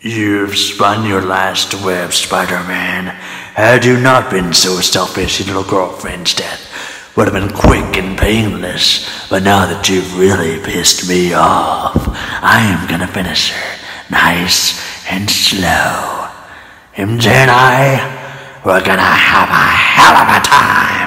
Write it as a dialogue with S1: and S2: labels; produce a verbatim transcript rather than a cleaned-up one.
S1: You've spun your last web, Spider-Man. Had you not been so selfish, your little girlfriend's death would have been quick and painless. But now that you've really pissed me off, I am gonna finish her nice and slow. M J and I, we're gonna have a hell of a time.